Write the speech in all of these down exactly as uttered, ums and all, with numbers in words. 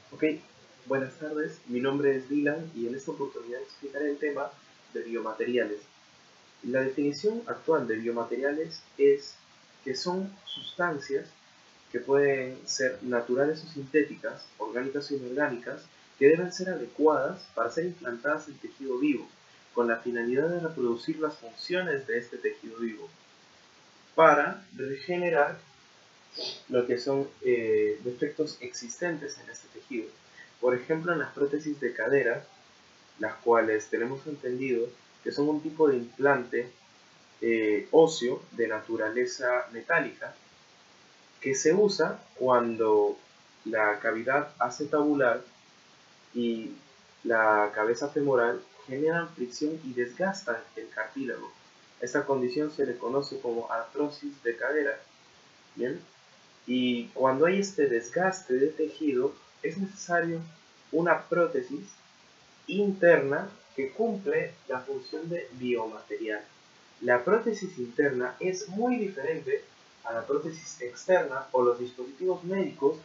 Ok, buenas tardes, mi nombre es Dylan y en esta oportunidad explicaré el tema de biomateriales. La definición actual de biomateriales es que son sustancias que pueden ser naturales o sintéticas, orgánicas o inorgánicas, que deben ser adecuadas para ser implantadas en tejido vivo, con la finalidad de reproducir las funciones de este tejido vivo, para regenerar lo que son eh, defectos existentes en este tejido. Por ejemplo, en las prótesis de cadera, las cuales tenemos entendido que son un tipo de implante eh, óseo de naturaleza metálica que se usa cuando la cavidad acetabular y la cabeza femoral generan fricción y desgastan el cartílago. Esta condición se le conoce como artrosis de cadera. ¿Bien? Y cuando hay este desgaste de tejido, es necesario una prótesis interna que cumple la función de biomaterial. La prótesis interna es muy diferente a la prótesis externa o los dispositivos médicos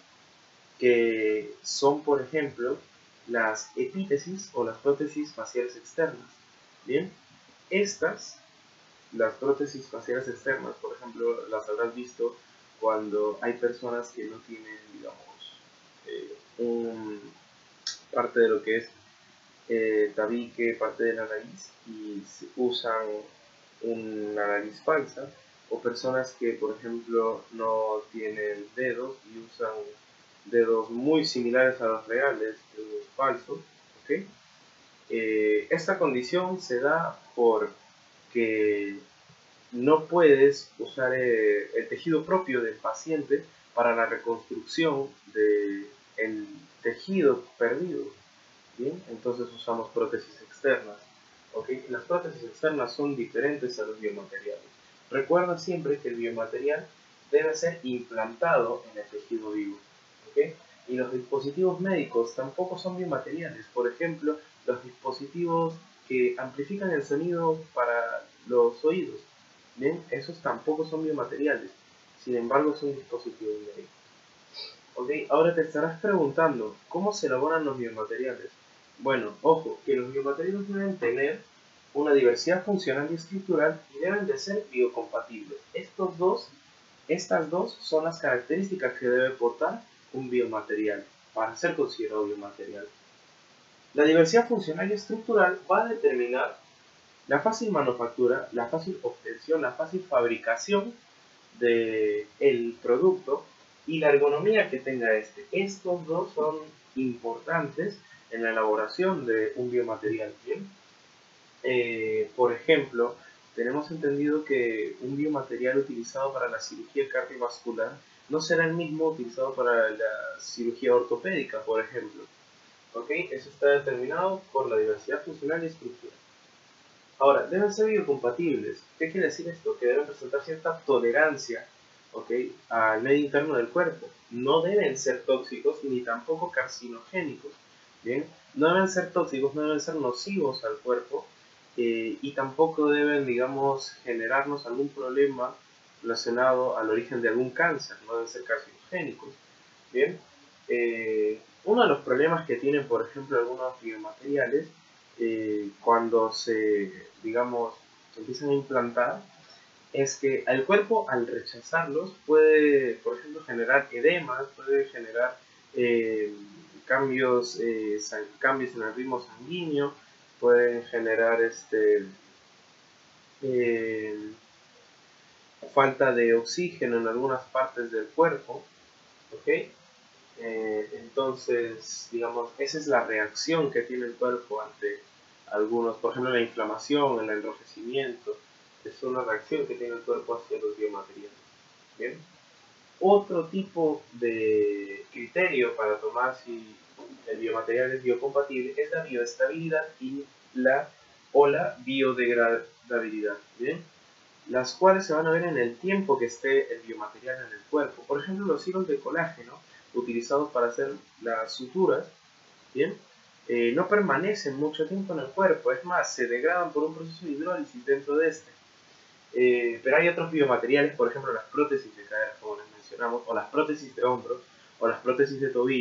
que son, por ejemplo, las epítesis o las prótesis faciales externas. Bien, estas, las prótesis faciales externas, por ejemplo, las habrás visto cuando hay personas que no tienen, digamos, eh, un, parte de lo que es eh, tabique, parte de la nariz y usan una nariz falsa, o personas que, por ejemplo, no tienen dedos y usan dedos muy similares a los reales, dedos falsos. ¿Okay? Eh, esta condición se da porque no puedes usar eh, el tejido propio del paciente para la reconstrucción del tejido perdido. ¿Bien? Entonces usamos prótesis externas. ¿Okay? Las prótesis externas son diferentes a los biomateriales. Recuerda siempre que el biomaterial debe ser implantado en el tejido vivo. ¿Okay? Y los dispositivos médicos tampoco son biomateriales. Por ejemplo, los dispositivos que amplifican el sonido para los oídos. ¿Bien? Esos tampoco son biomateriales. Sin embargo, son dispositivos médicos. Ok, ahora te estarás preguntando, ¿cómo se elaboran los biomateriales? Bueno, ojo, que los biomateriales deben tener una diversidad funcional y estructural y deben de ser biocompatibles. Estos dos, estas dos son las características que debe portar un biomaterial para ser considerado biomaterial. La diversidad funcional y estructural va a determinar la fácil manufactura, la fácil obtención, la fácil fabricación del producto y la ergonomía que tenga este. Estos dos son importantes en la elaboración de un biomaterial. ¿Bien? Eh, por ejemplo, tenemos entendido que un biomaterial utilizado para la cirugía cardiovascular no será el mismo utilizado para la cirugía ortopédica, por ejemplo. ¿Ok? Eso está determinado por la diversidad funcional y estructural. Ahora, deben ser biocompatibles. ¿Qué quiere decir esto? Que deben presentar cierta tolerancia, ¿okay?, al medio interno del cuerpo. No deben ser tóxicos ni tampoco carcinogénicos. ¿Bien? No deben ser tóxicos, no deben ser nocivos al cuerpo eh, y tampoco deben, digamos, generarnos algún problema relacionado al origen de algún cáncer. No deben ser carcinogénicos. ¿Bien? Eh, uno de los problemas que tienen, por ejemplo, algunos biomateriales eh, cuando se, digamos, se empiezan a implantar, es que el cuerpo al rechazarlos puede, por ejemplo, generar edemas, puede generar eh, cambios, eh, cambios en el ritmo sanguíneo, pueden generar este, eh, falta de oxígeno en algunas partes del cuerpo. ¿Ok? Eh, entonces, digamos, esa es la reacción que tiene el cuerpo ante algunos, por ejemplo, la inflamación, el enrojecimiento, es una reacción que tiene el cuerpo hacia los biomateriales. ¿Bien? Otro tipo de criterio para tomar si el biomaterial es biocompatible es la bioestabilidad y la, o la biodegradabilidad. ¿Bien? Las cuales se van a ver en el tiempo que esté el biomaterial en el cuerpo. Por ejemplo, los hilos de colágeno utilizados para hacer las suturas, ¿bien? Eh, no permanecen mucho tiempo en el cuerpo, es más, se degradan por un proceso de hidrólisis dentro de este. Eh, pero hay otros biomateriales, por ejemplo las prótesis de cadera, como les mencionamos, o las prótesis de hombros, o las prótesis de tobillo,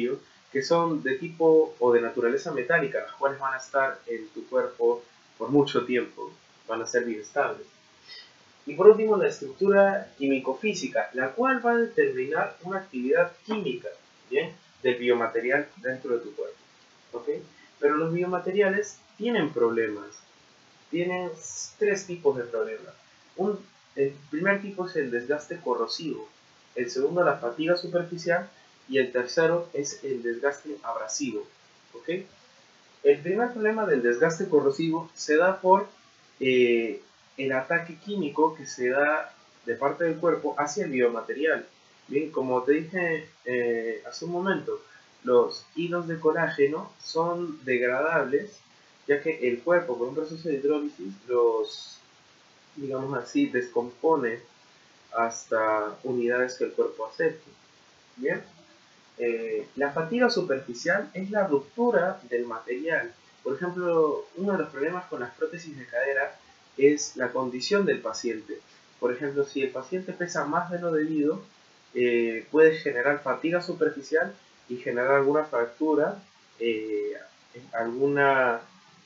que son de tipo o de naturaleza metálica, las cuales van a estar en tu cuerpo por mucho tiempo, van a ser biestables. Y por último, la estructura químico-física, la cual va a determinar una actividad química, ¿bien?, del biomaterial dentro de tu cuerpo, ¿ok? Pero los biomateriales tienen problemas, tienen tres tipos de problemas. Un, el primer tipo es el desgaste corrosivo, el segundo la fatiga superficial y el tercero es el desgaste abrasivo, ¿ok? El primer problema del desgaste corrosivo se da por eh, el ataque químico que se da de parte del cuerpo hacia el biomaterial. Bien, como te dije eh, hace un momento, los hilos de colágeno son degradables, ya que el cuerpo, por un proceso de hidrólisis, los, digamos así, descompone hasta unidades que el cuerpo acepte. Bien. Eh, la fatiga superficial es la ruptura del material. Por ejemplo, uno de los problemas con las prótesis de cadera es la condición del paciente. Por ejemplo, si el paciente pesa más de lo debido, eh, puede generar fatiga superficial y generar alguna fractura, eh, alguna,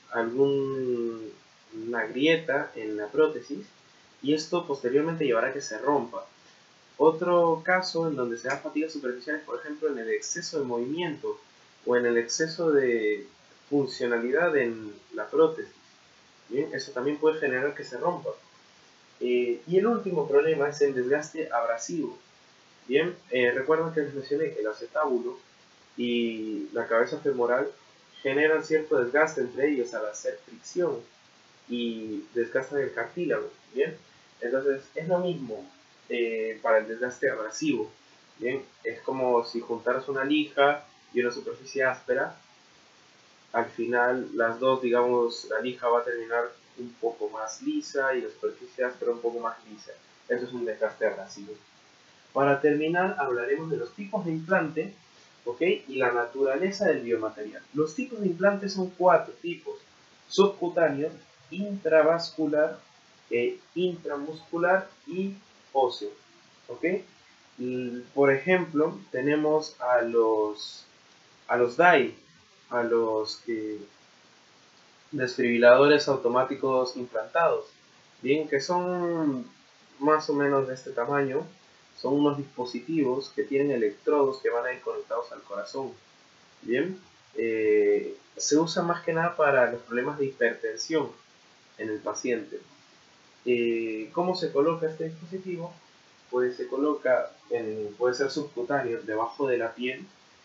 alguna grieta en la prótesis, y esto posteriormente llevará a que se rompa. Otro caso en donde se da fatiga superficial es, por ejemplo, en el exceso de movimiento o en el exceso de funcionalidad en la prótesis. Bien, eso también puede generar que se rompa. Eh, y el último problema es el desgaste abrasivo. Bien, eh, recuerden que les mencioné que el acetábulo y la cabeza femoral generan cierto desgaste entre ellos al hacer fricción y desgastan el cartílago. Bien, entonces es lo mismo. Eh, para el desgaste abrasivo, ¿bien? Es como si juntaras una lija y una superficie áspera. Al final las dos, digamos, la lija va a terminar un poco más lisa y la superficie áspera un poco más lisa. Eso es un desgaste abrasivo. Para terminar, hablaremos de los tipos de implante, ¿ok?, y la naturaleza del biomaterial. Los tipos de implante son cuatro tipos: subcutáneo, intravascular, eh, intramuscular y óseo, ¿ok? Y, por ejemplo, tenemos a los a los D A I, a los que desfibriladores automáticos implantados, bien, que son más o menos de este tamaño. Son unos dispositivos que tienen electrodos que van a ir conectados al corazón, bien. Eh, se usa más que nada para los problemas de hipertensión en el paciente. Eh, ¿Cómo se coloca este dispositivo? Pues se coloca, en, puede ser subcutáneo, debajo de la piel,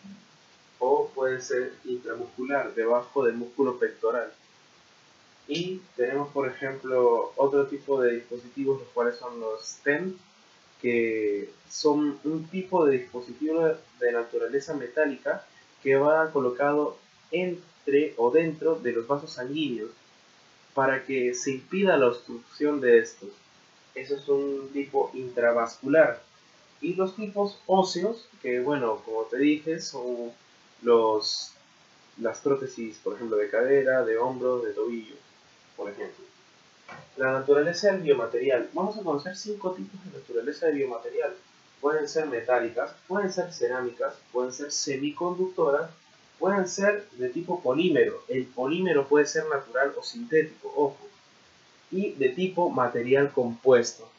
o puede ser intramuscular, debajo del músculo pectoral. Y tenemos, por ejemplo, otro tipo de dispositivos, los cuales son los stent, que son un tipo de dispositivo de naturaleza metálica que va colocado entre o dentro de los vasos sanguíneos para que se impida la obstrucción de estos. Eso es un tipo intravascular. Y los tipos óseos, que bueno, como te dije, son los, las prótesis, por ejemplo, de cadera, de hombro, de tobillo, por ejemplo. La naturaleza del biomaterial. Vamos a conocer cinco tipos de naturaleza de biomaterial. Pueden ser metálicas, pueden ser cerámicas, pueden ser semiconductoras, pueden ser de tipo polímero. El polímero puede ser natural o sintético, ojo. Y de tipo material compuesto.